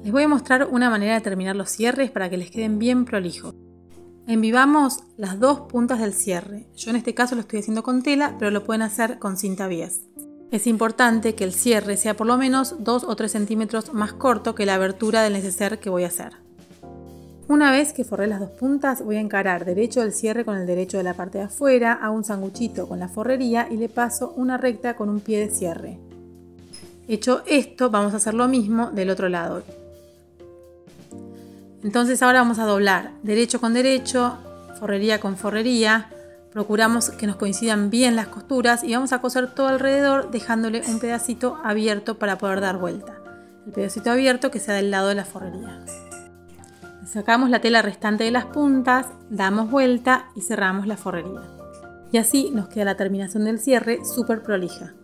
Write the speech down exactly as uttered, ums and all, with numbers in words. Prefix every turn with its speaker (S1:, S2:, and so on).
S1: Les voy a mostrar una manera de terminar los cierres para que les queden bien prolijos. Envivamos las dos puntas del cierre. Yo en este caso lo estoy haciendo con tela, pero lo pueden hacer con cinta bies. Es importante que el cierre sea por lo menos dos o tres centímetros más corto que la abertura del neceser que voy a hacer. Una vez que forré las dos puntas, voy a encarar derecho del cierre con el derecho de la parte de afuera, hago un sanguchito con la forrería y le paso una recta con un pie de cierre. Hecho esto, vamos a hacer lo mismo del otro lado. Entonces ahora vamos a doblar derecho con derecho, forrería con forrería, procuramos que nos coincidan bien las costuras y vamos a coser todo alrededor dejándole un pedacito abierto para poder dar vuelta. El pedacito abierto que sea del lado de la forrería. Sacamos la tela restante de las puntas, damos vuelta y cerramos la forrería. Y así nos queda la terminación del cierre súper prolija.